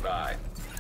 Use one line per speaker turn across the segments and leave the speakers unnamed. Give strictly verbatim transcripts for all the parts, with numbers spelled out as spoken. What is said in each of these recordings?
nearby.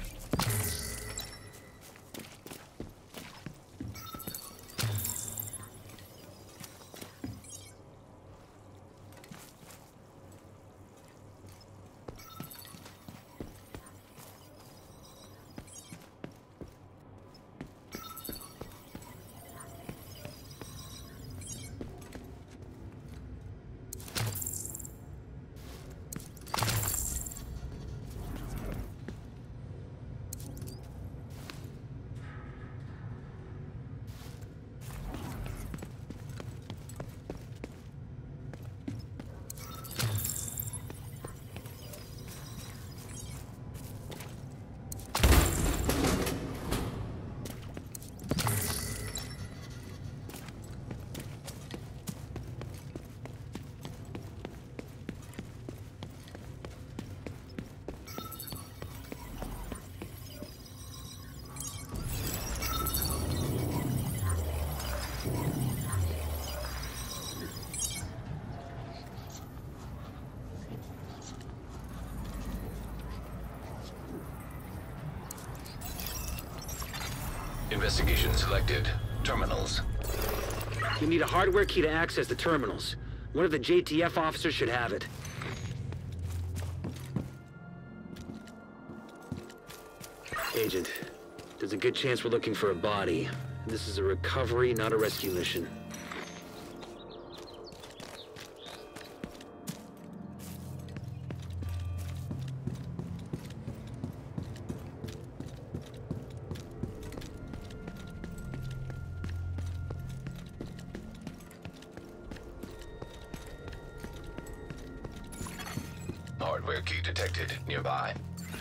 Investigation selected. Terminals.
You need a hardware key to access the terminals. One of the J T F officers should have it. Agent, there's a good chance we're looking for a body. This is a recovery, not a rescue mission.
Hardware key detected nearby.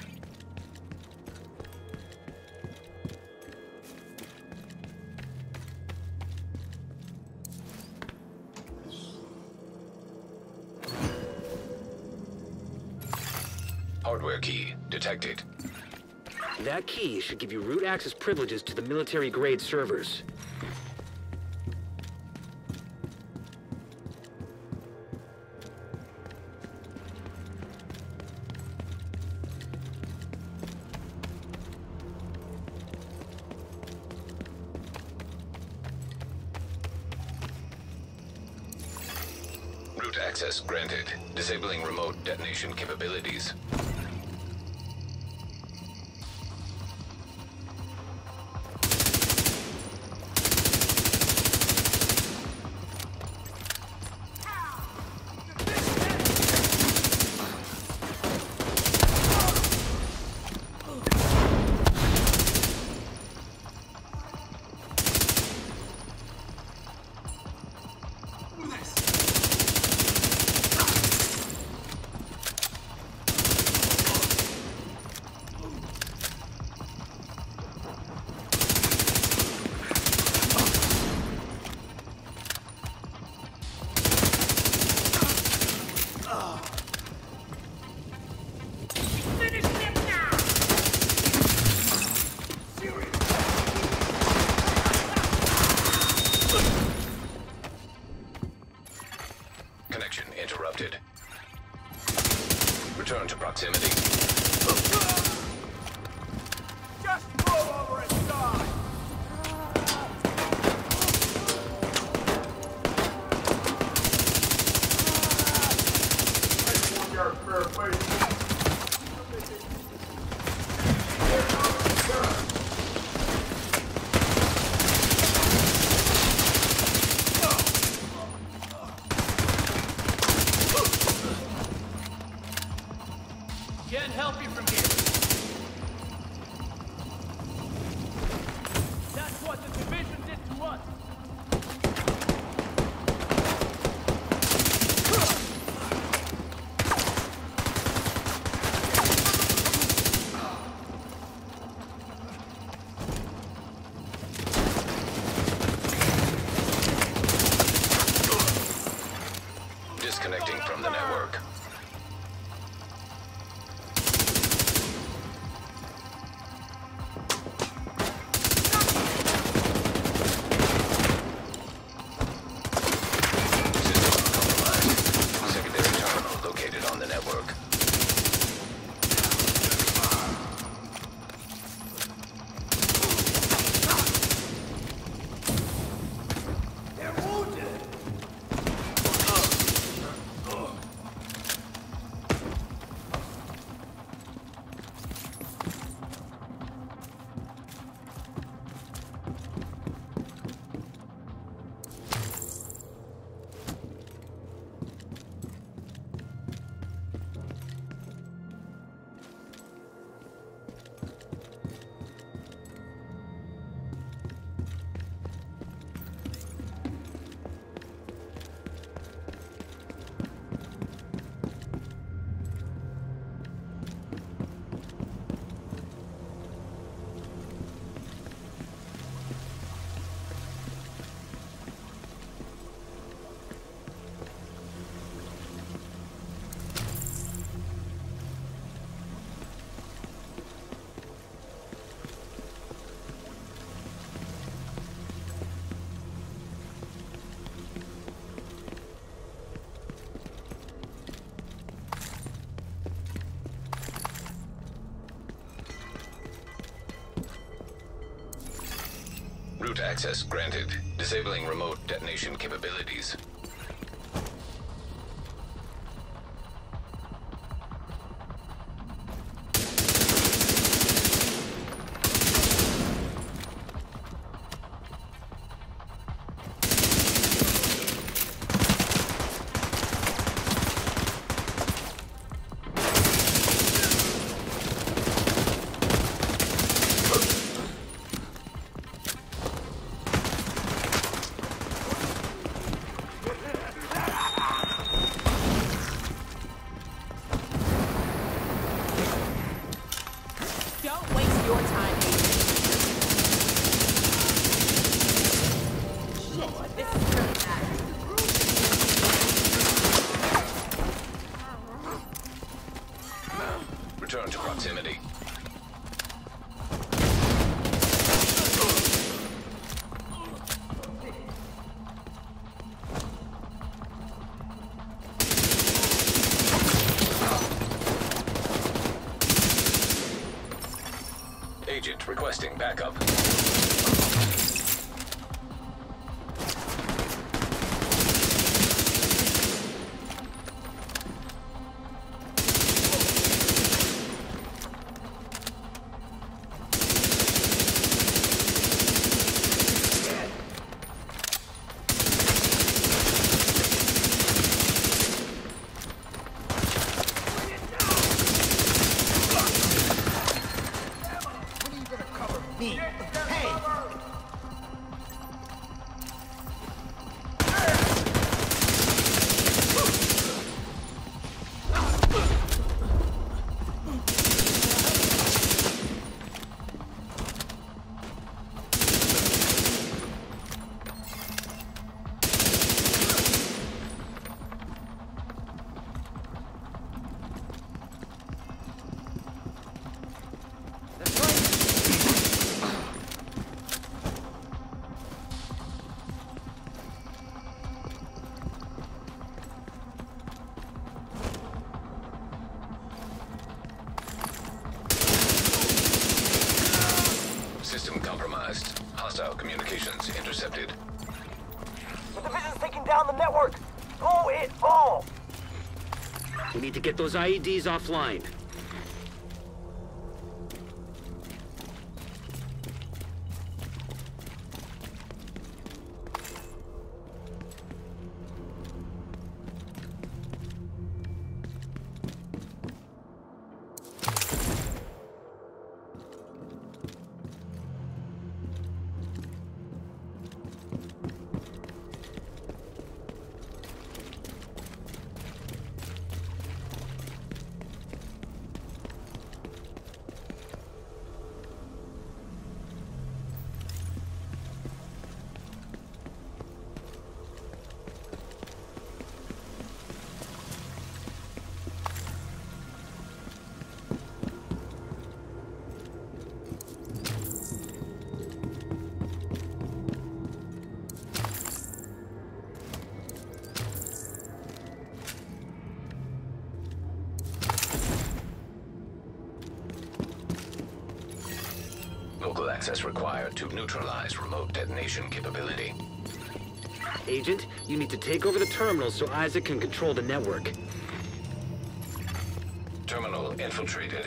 Hardware key detected.
That key should give you root access privileges to the military-grade servers.
Root access granted. Disabling remote detonation capabilities. Connection interrupted. Return to proximity.
Just roll over and die!
Route access granted. Disabling remote detonation capabilities.
Don't waste your time, Agent. Shit, this is really bad.
Return to proximity. Agent requesting backup. System compromised. Hostile communications intercepted.
The division's taking down the network! Go it all!
We need to get those I E Ds offline.
Local access required to neutralize remote detonation capability.
Agent, you need to take over the terminal so Isaac can control the network.
Terminal infiltrated.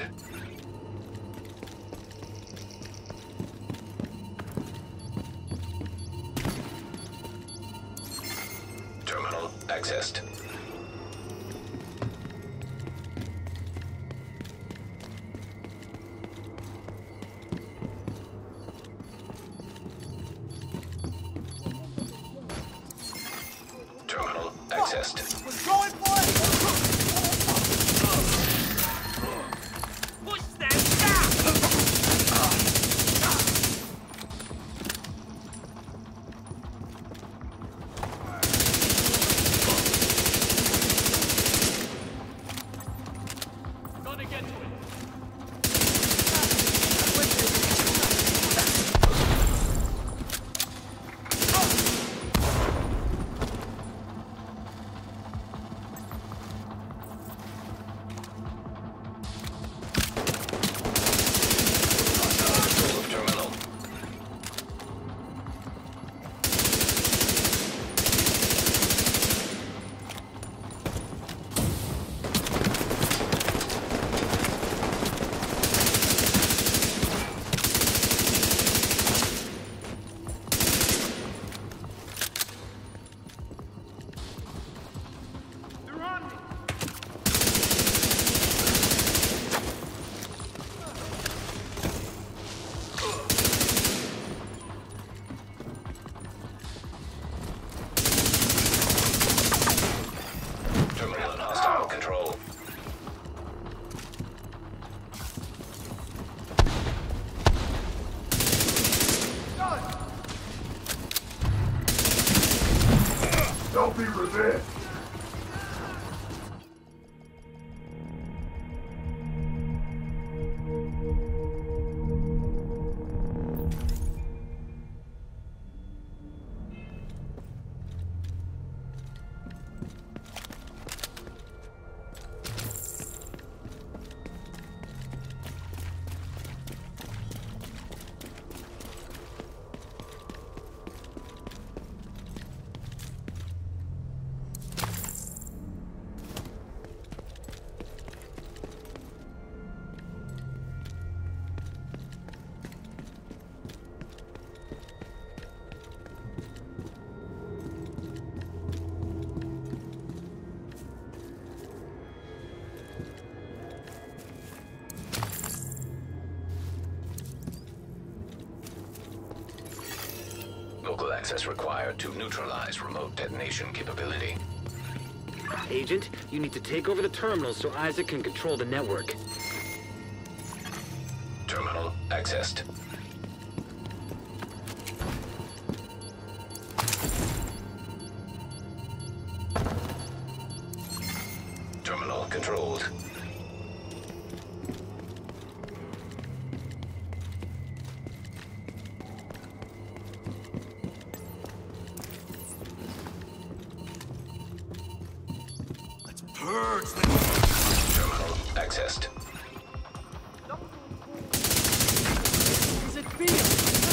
Terminal accessed. Terminal accessed.
We're going for it!
Push them down!
Gonna get to it.
shall be revenged.
Local access required to neutralize remote detonation capability.
Agent, you need to take over the terminal so Isaac can control the network.
Terminal accessed. Terminal controlled.
Purge the...
Terminal accessed.
Does it feel?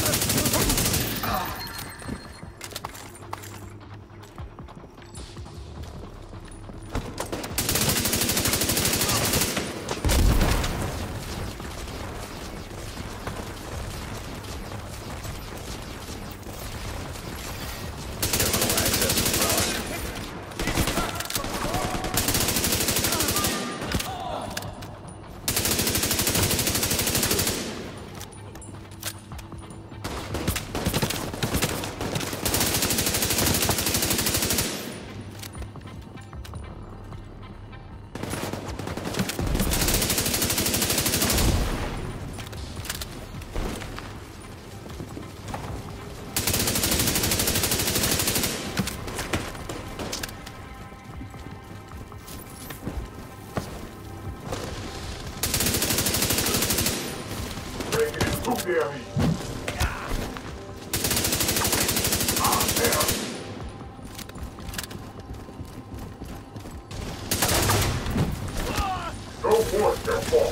Go forth their fall.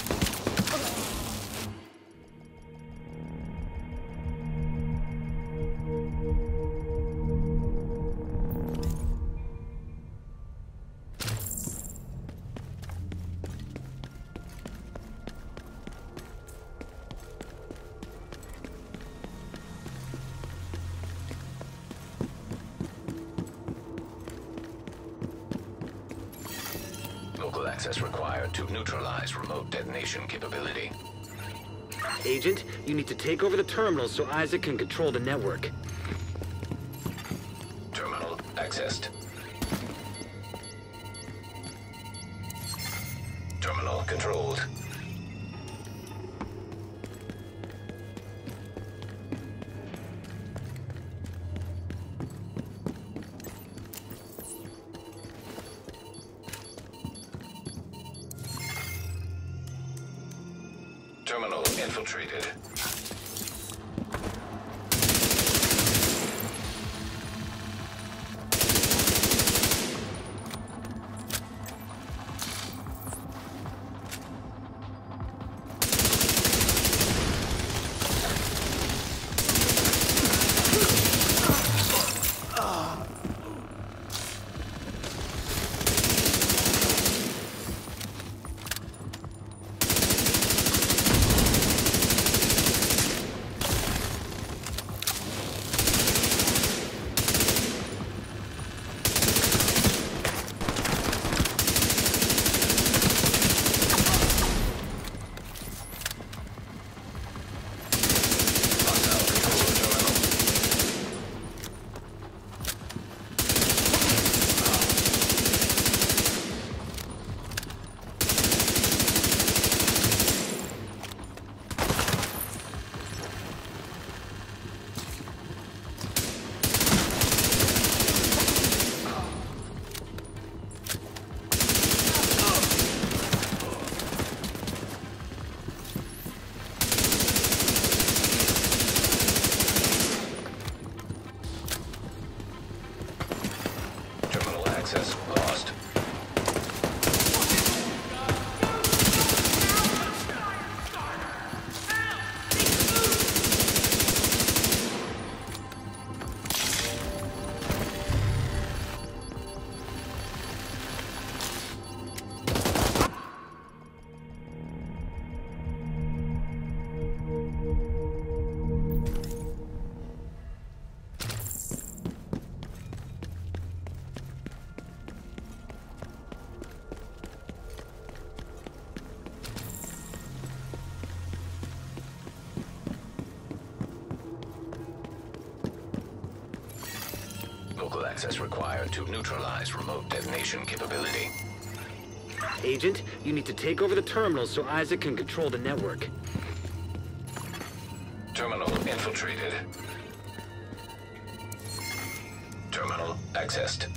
Local access required to neutralize remote detonation capability.
Agent, you need to take over the terminal so Isaac can control the network.
Terminal accessed. Terminal controlled. Terminal infiltrated. access lost. Local access required to neutralize remote detonation capability.
Agent, you need to take over the terminal so Isaac can control the network.
Terminal infiltrated. Terminal accessed.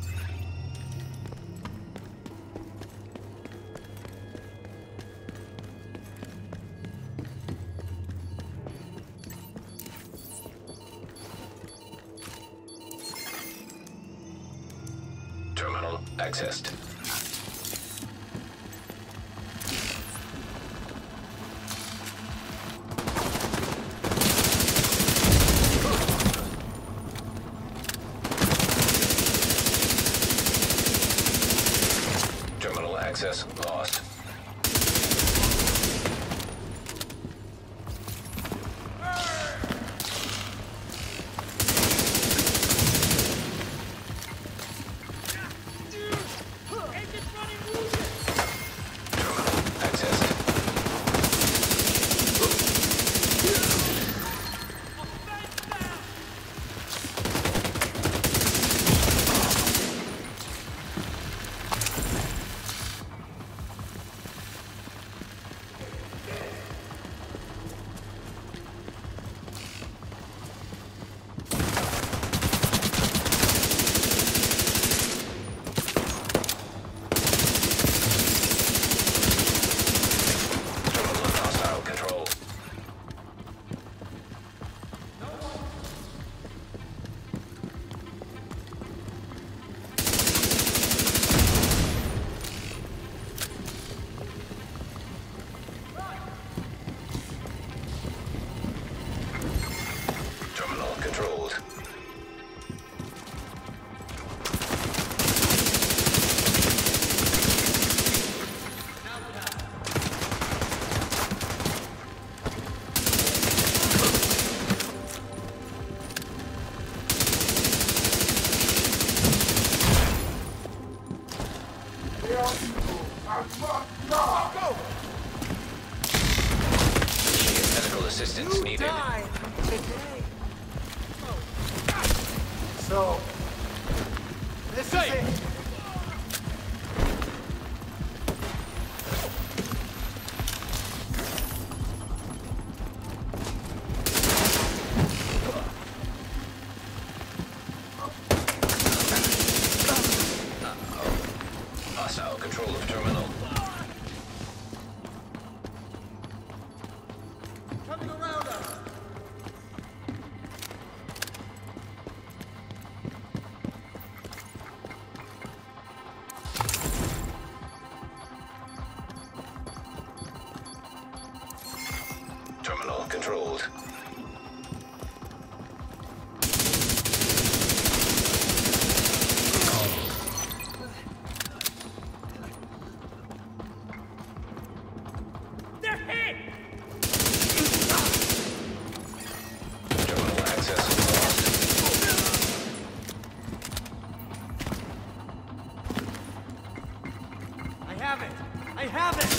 Terminal accessed. Terminal access lost. Controlled. Medical assistance needed.
Die today. So, this is it.
Hostile control of terminal.
Coming around us.
Terminal controlled.
They're hit!
Terminal access lost.
I have it! I have it!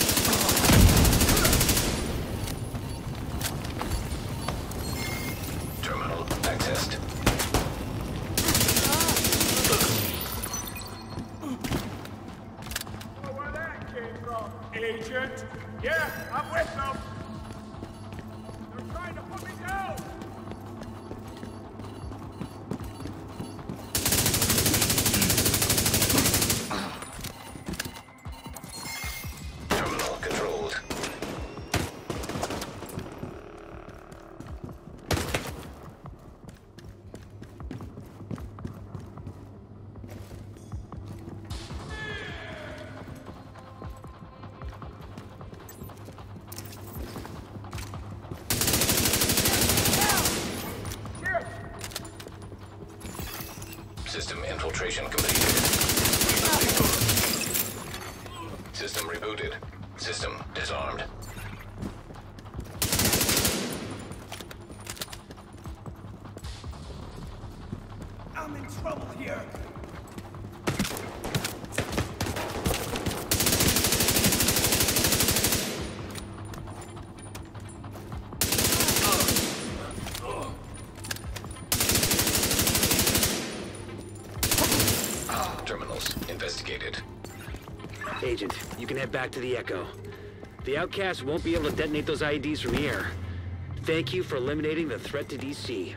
Terminal accessed.
Where that came from, Agent? Yeah, I'm with them. They're trying to put me down.
Terminal controlled. System infiltration completed. System rebooted. System disarmed.
I'm in trouble here.
Terminals investigated.
Agent, you can head back to the Echo. The outcasts won't be able to detonate those I E Ds from here. Thank you for eliminating the threat to D C.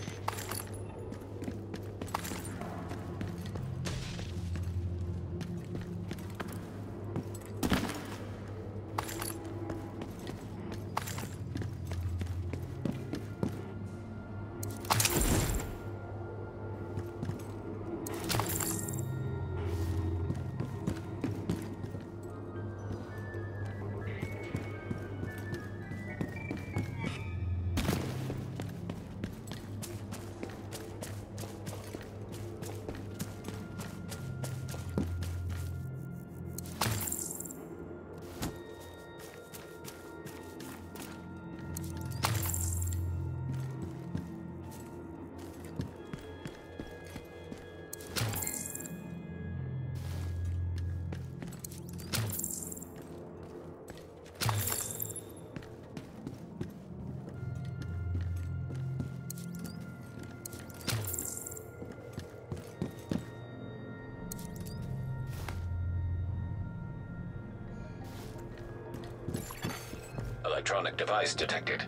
Electronic device detected.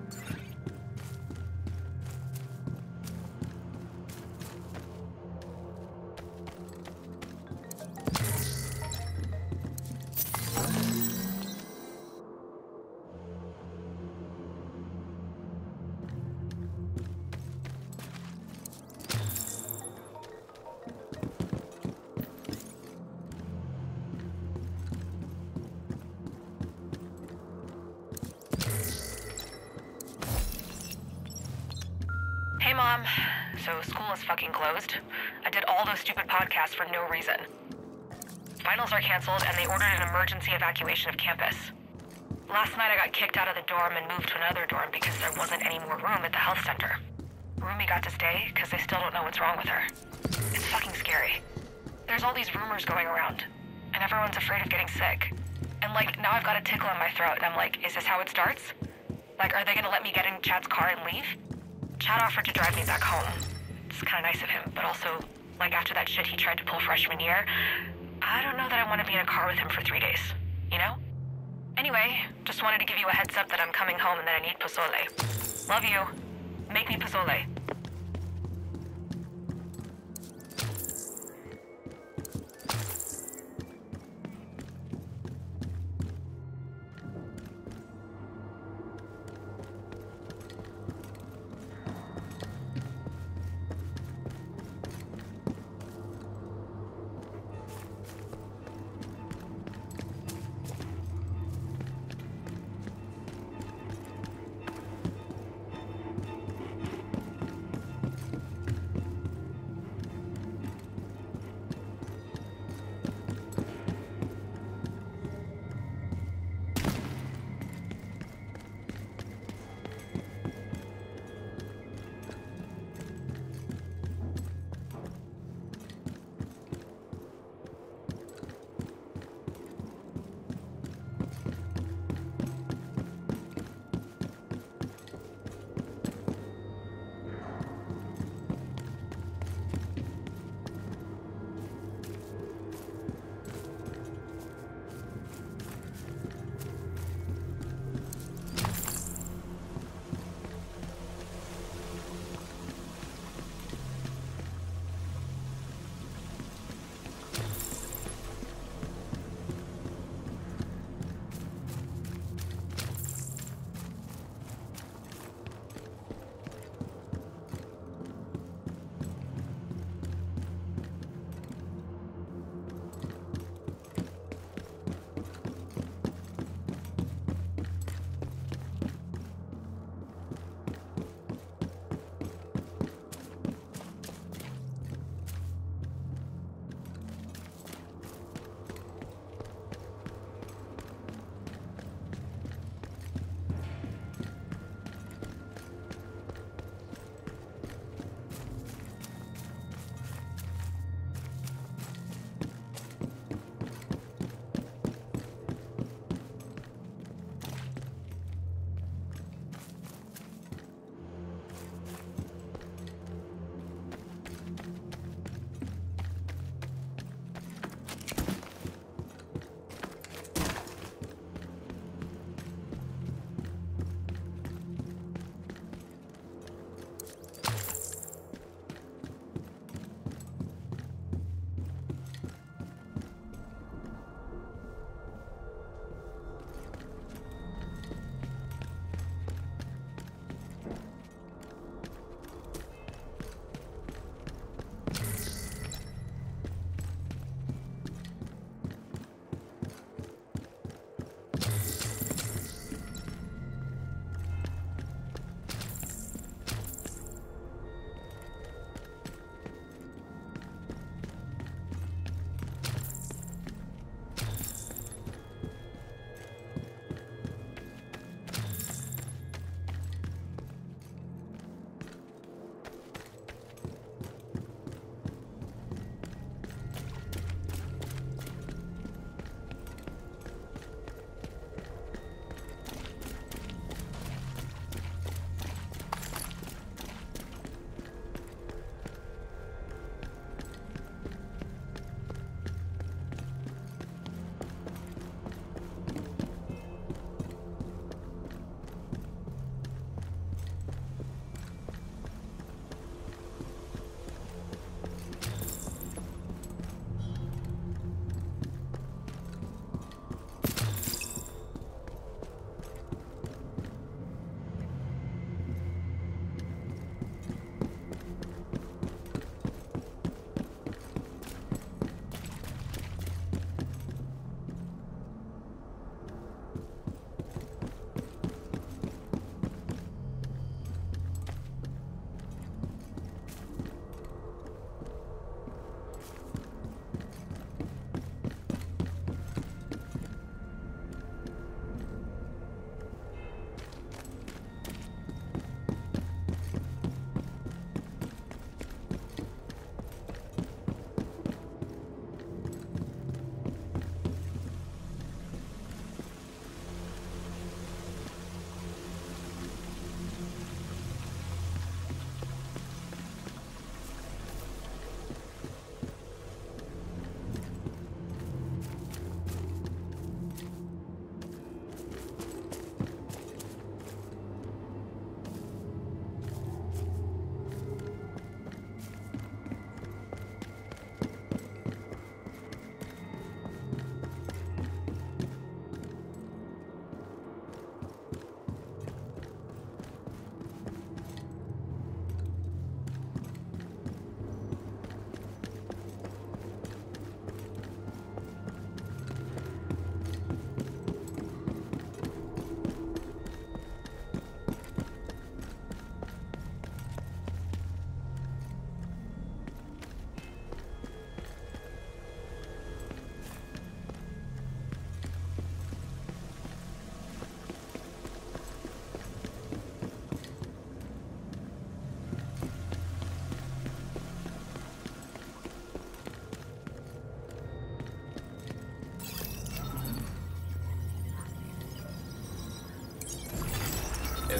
Hey, Mom. So school is fucking closed. I did all those stupid podcasts for no reason. Finals are canceled, and they ordered an emergency evacuation of campus. Last night I got kicked out of the dorm and moved to another dorm because there wasn't any more room at the health center. Roomie got to stay because they still don't know what's wrong with her. It's fucking scary. There's all these rumors going around, and everyone's afraid of getting sick. And like, now I've got a tickle in my throat, and I'm like, is this how it starts? Like, are they gonna let me get in Chad's car and leave? Chad offered to drive me back home. It's kind of nice of him, but also, like, after that shit he tried to pull freshman year, I don't know that I want to be in a car with him for three days, you know? Anyway, just wanted to give you a heads up that I'm coming home and that I need pozole. Love you. Make me pozole.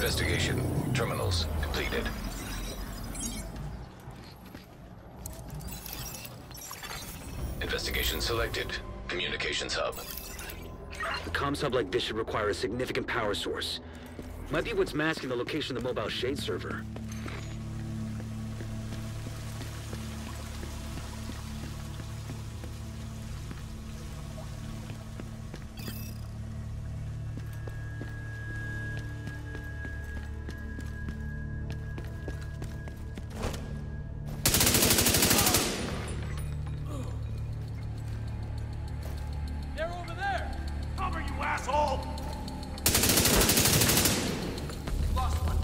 Investigation. Terminals completed. Investigation selected. Communications hub.
A comms hub like this should require a significant power source. Might be what's masking the location of the mobile shade server.
They're over there! Cover, you asshole! Lost one.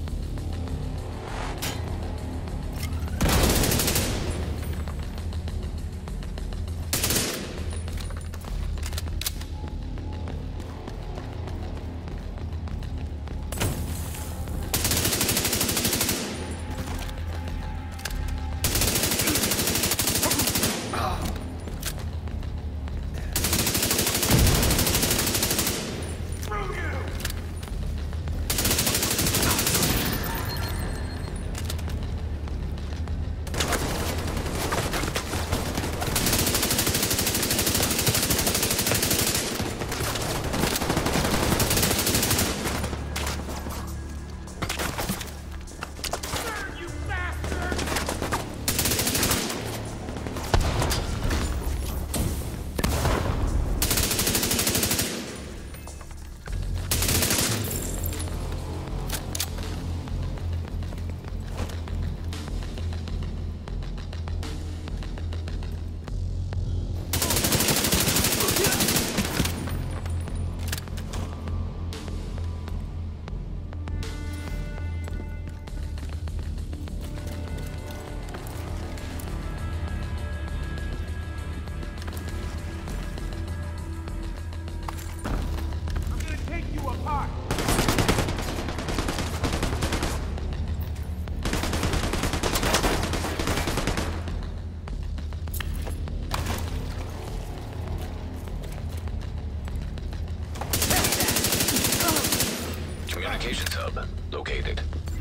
Communications hub located.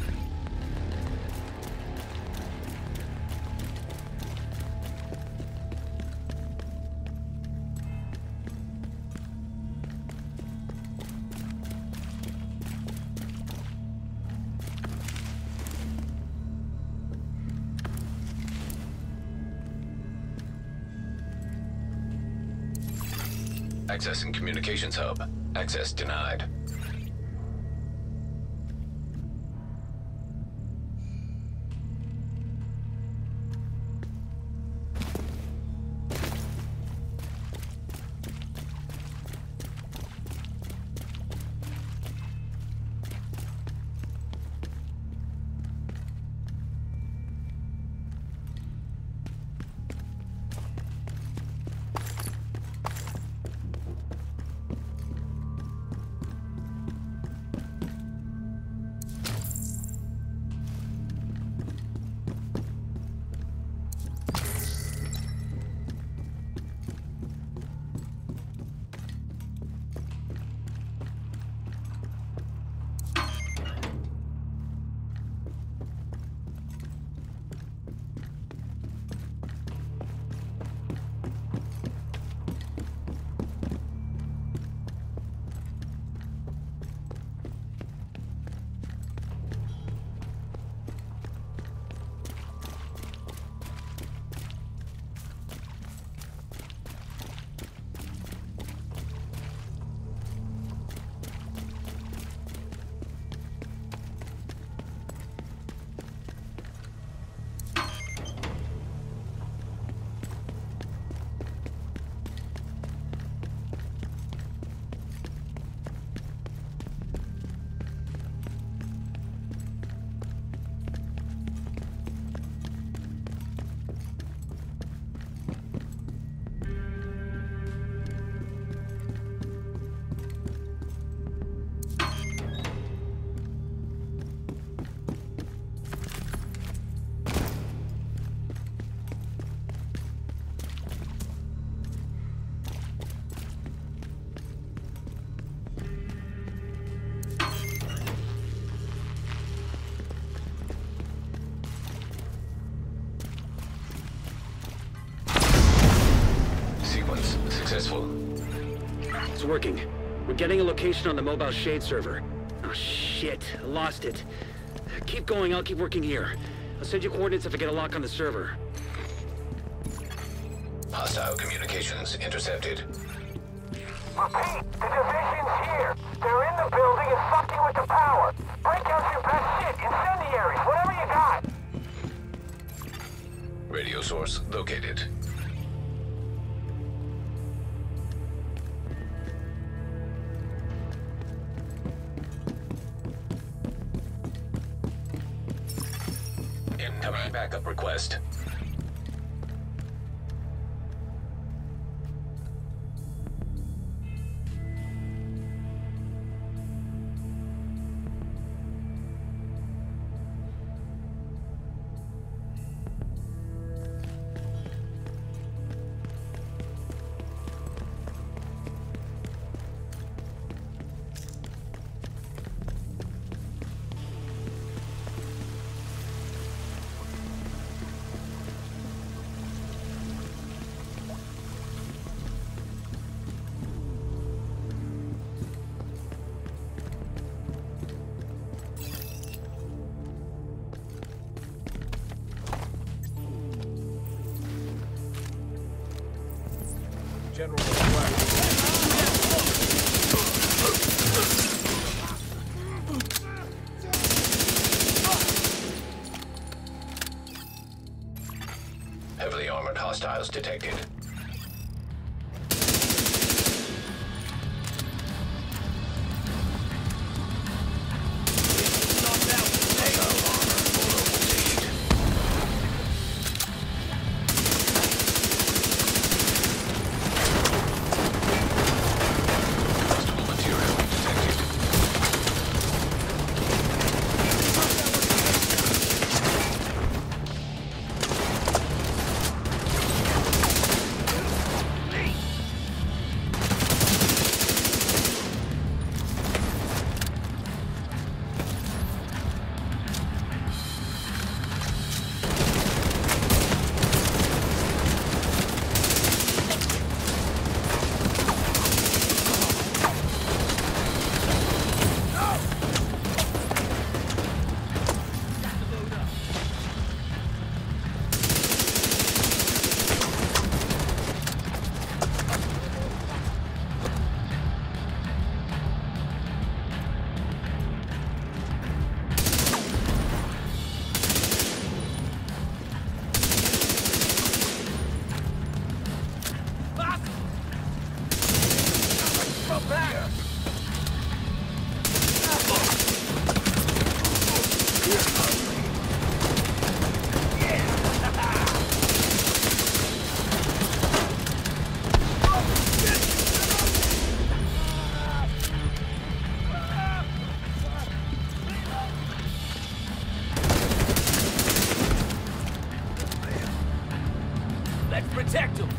Accessing communications hub. Access denied. sequence successful.
It's working. We're getting a location on the mobile shade server. Oh shit, I lost it. Keep going, I'll keep working here. I'll send you coordinates if I get a lock on the server.
Hostile communications intercepted.
Repeat, the division's here. They're in the building and fucking with the power. Break out your best shit, incendiaries, whatever you got.
Radio source located. Incoming backup request.
General request.
Heavily armored hostiles detected.
Protect him!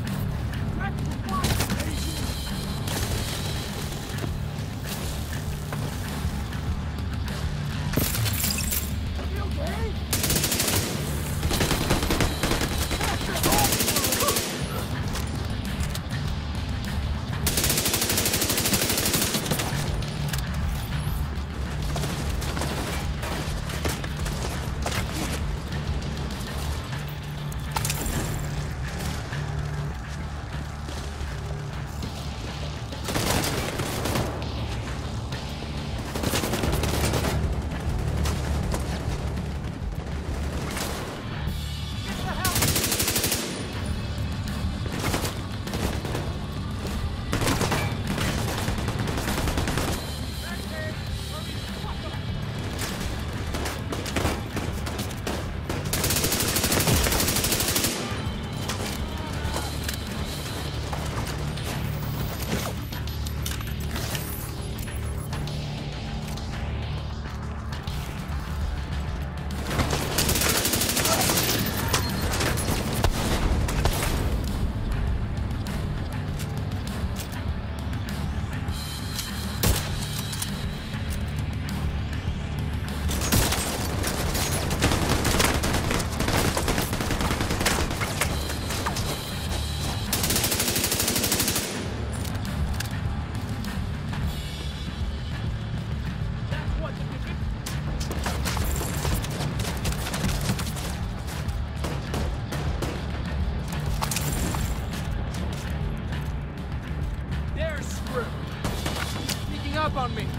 up on me!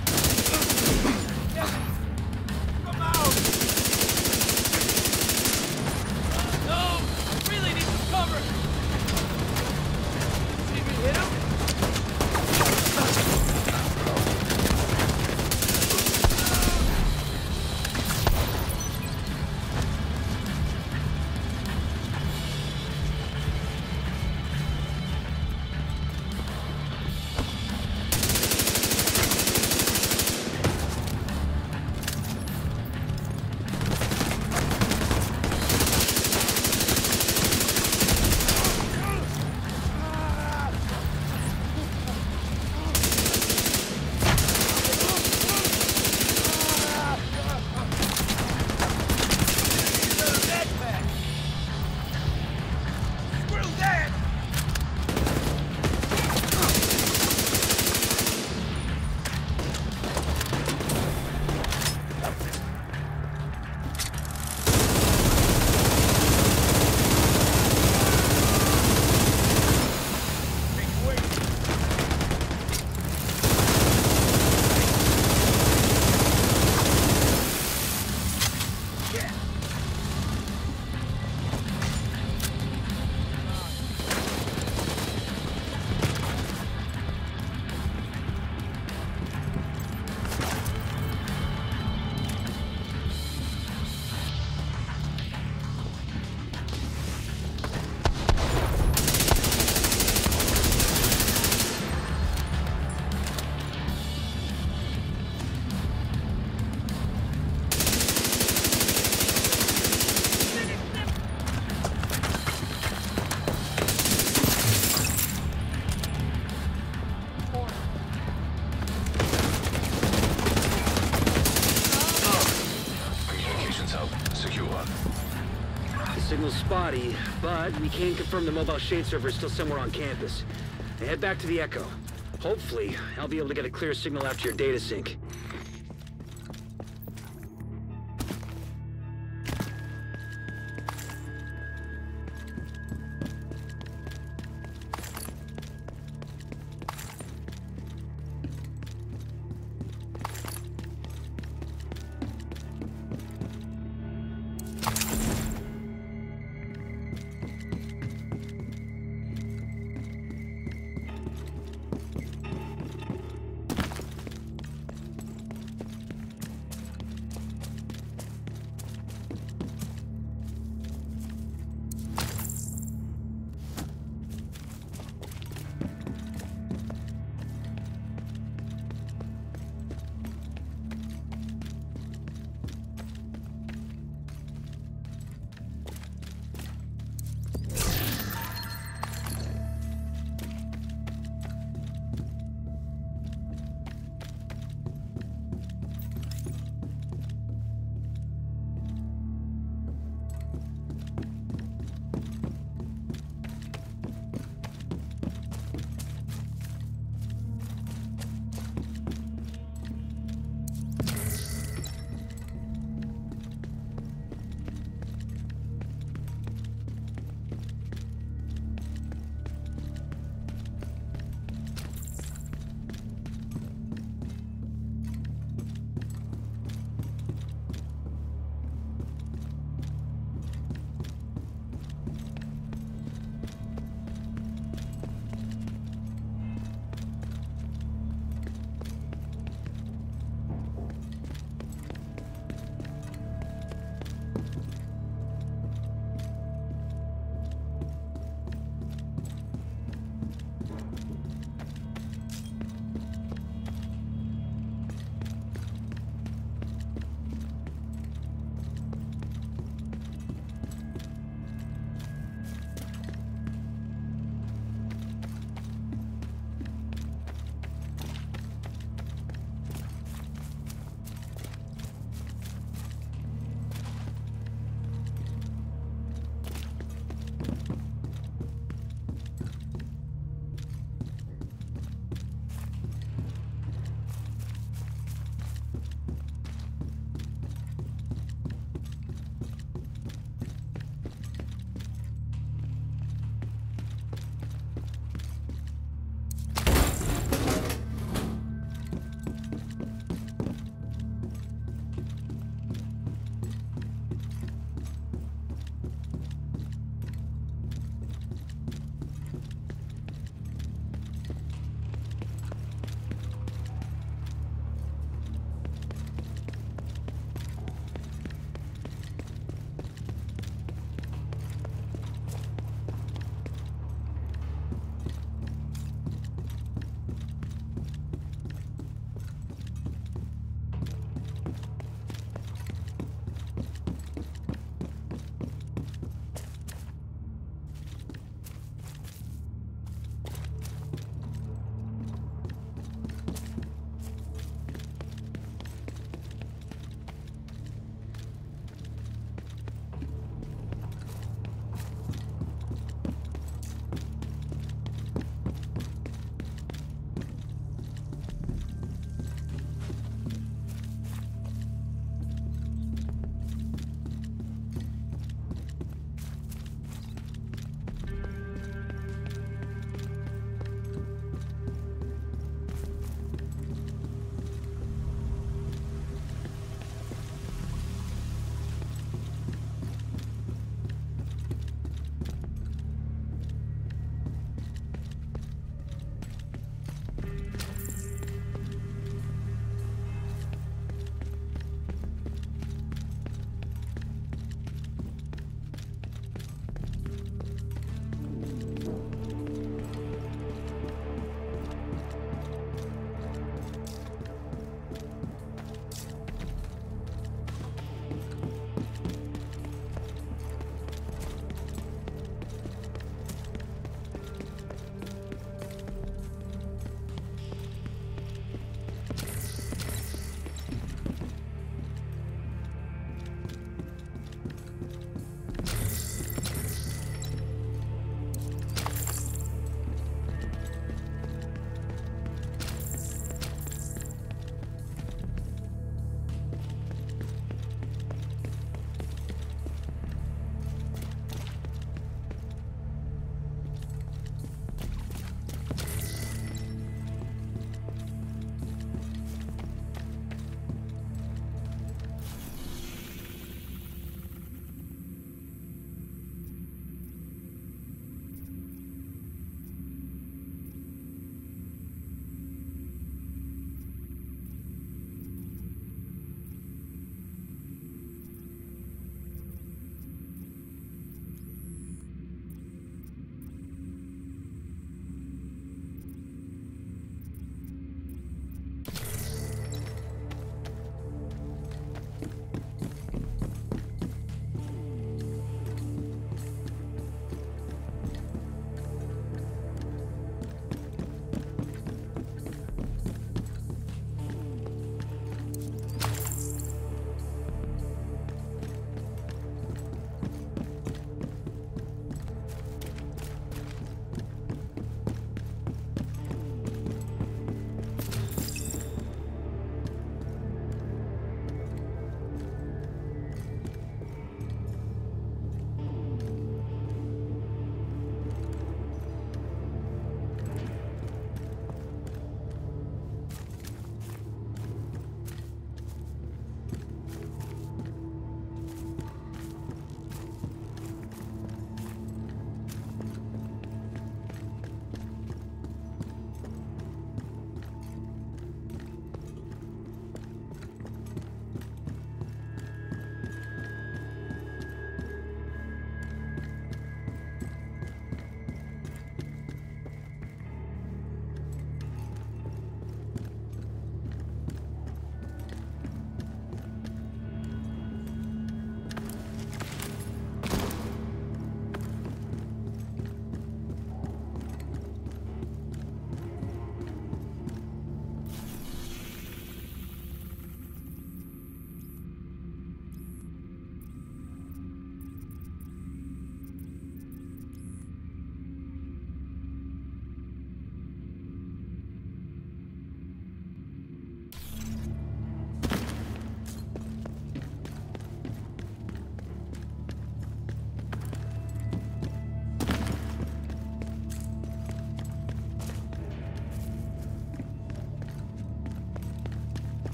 Come out! No! I really need some cover! See me hit him?
Signal's spotty, but we can confirm the mobile shade server is still somewhere on campus. Now head back to the Echo. Hopefully, I'll be able to get a clear signal after your data sync.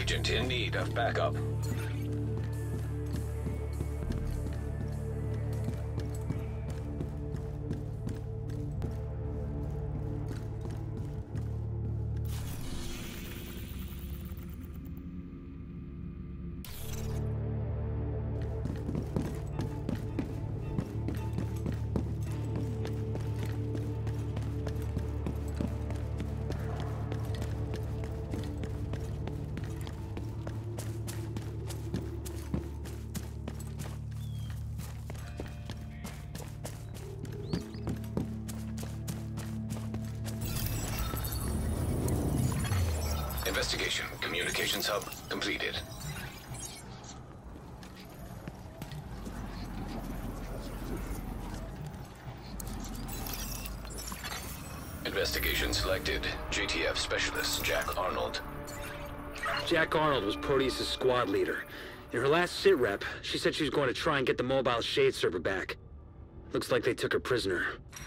Agent in need of backup. Investigation. Communications hub completed. Investigation selected. J T F Specialist Jack Arnold.
Jack Arnold was Proteus' squad leader. In her last sit rep, she said she was going to try and get the mobile shade server back. Looks like they took her prisoner.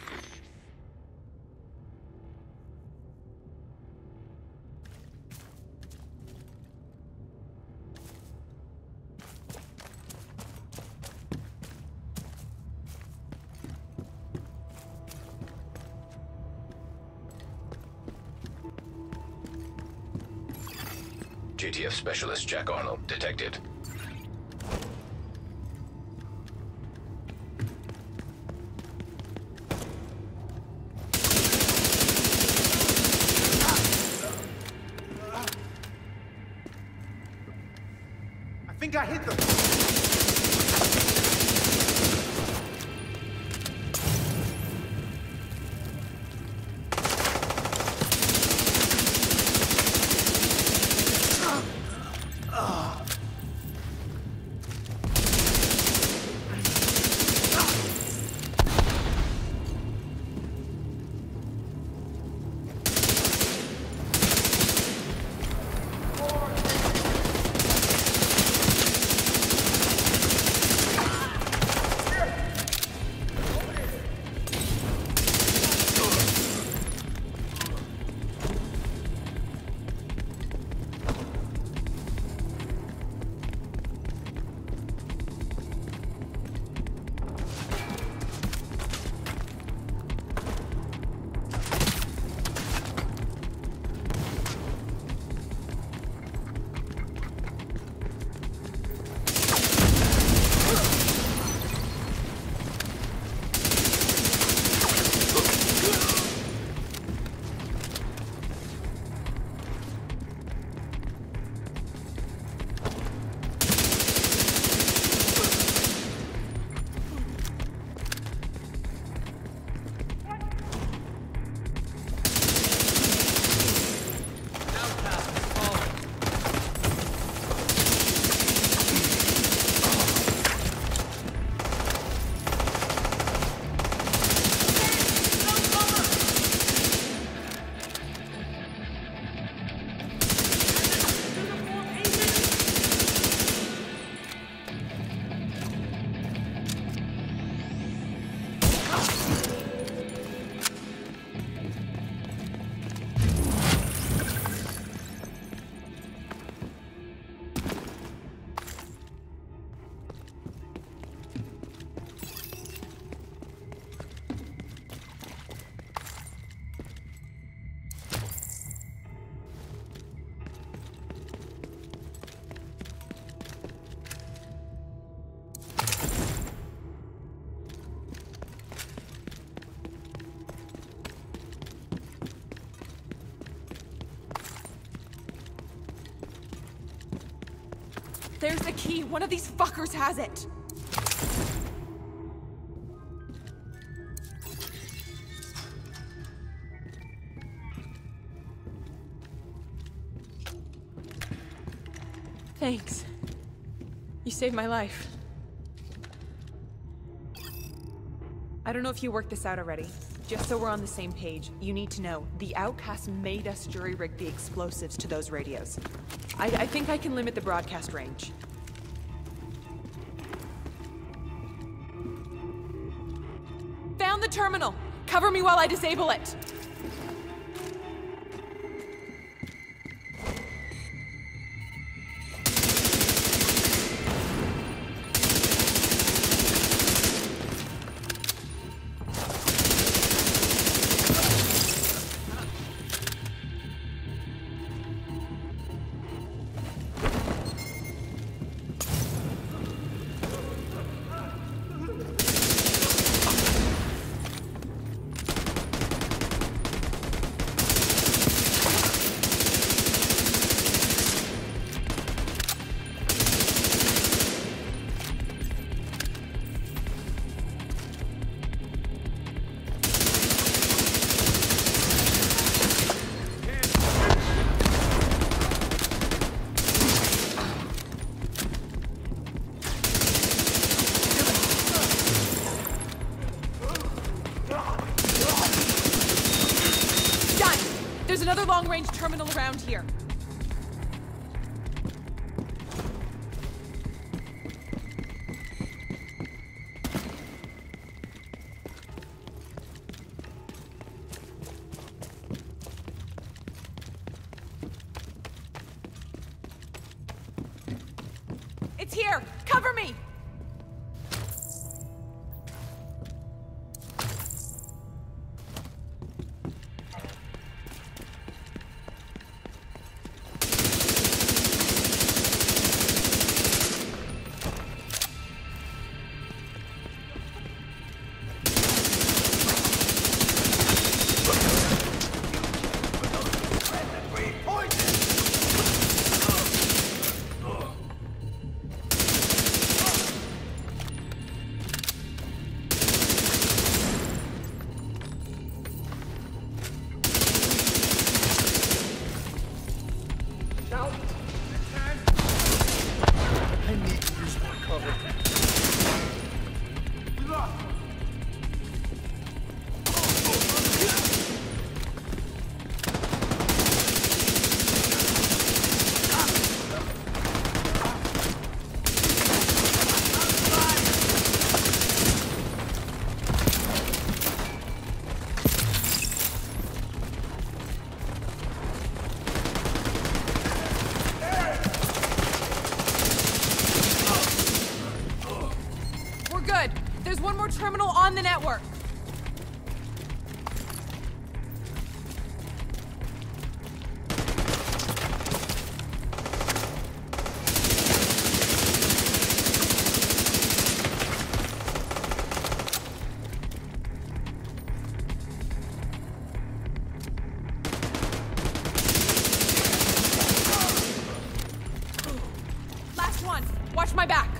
J T F Specialist Jack Arnold detected.
I think I hit them.
There's the key. One of these fuckers has it. Thanks. You saved my life. I don't know if you worked this out already. Just so we're on the same page, you need to know, the Outcasts made us jury-rig the explosives to those radios. I, I think I can limit the broadcast range. Found the terminal! Cover me while I disable it! There's another long-range terminal around here. It's here! Cover me! There's one more terminal on the network. Last one. Watch my back.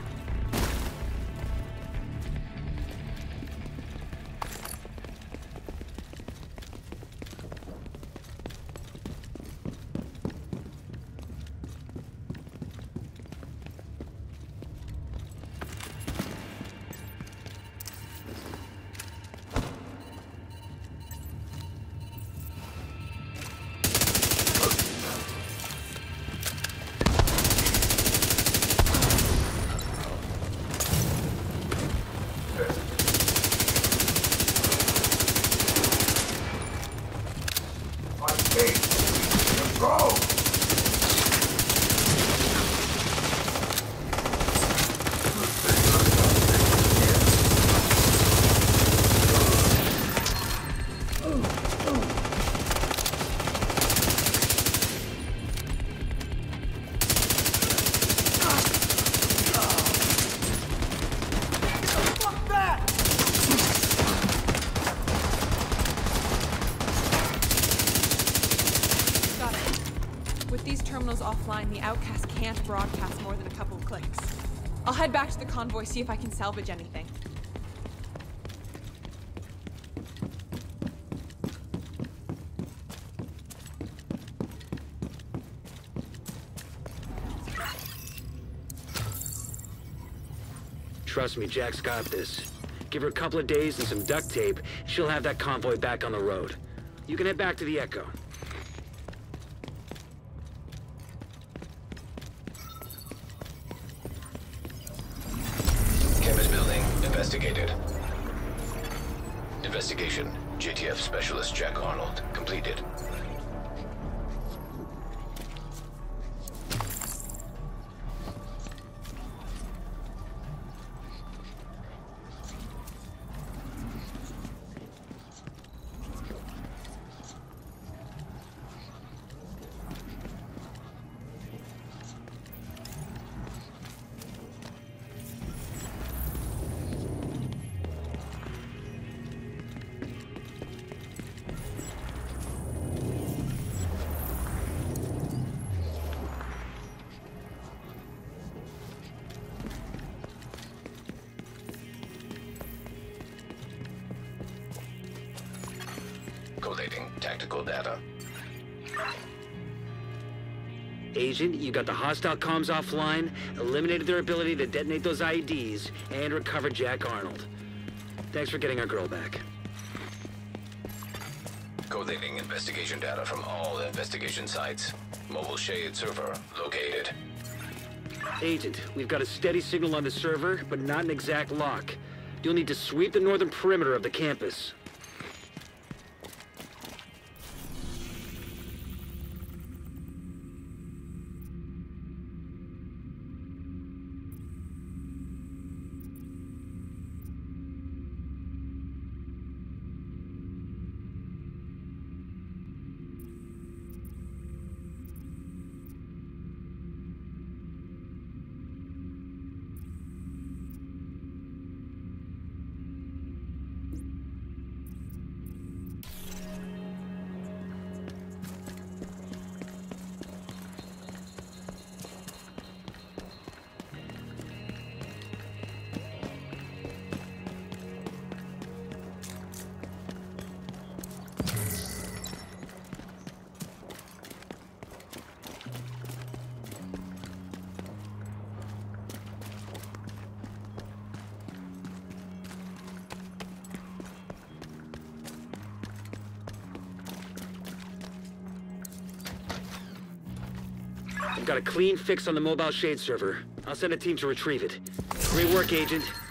With these terminals offline, the Outcast can't broadcast more than a couple of clicks. I'll head back to the convoy, see if I can salvage anything.
Trust me, Jack's got this. Give her a couple of days and some duct tape, she'll have that convoy back on the road. You can head back to the Echo.
Campus building investigated. Investigation. J T F Specialist Jack Arnold completed. Collating tactical data.
Agent, you got the hostile comms offline, eliminated their ability to detonate those I E Ds, and recovered Jack Arnold. Thanks for getting our girl back.
Collating investigation data from all investigation sites. Mobile shade server located.
Agent, we've got a steady signal on the server, but not an exact lock. You'll need to sweep the northern perimeter of the campus. I've got a clean fix on the mobile shade server. I'll send a team to retrieve it. Great work, Agent.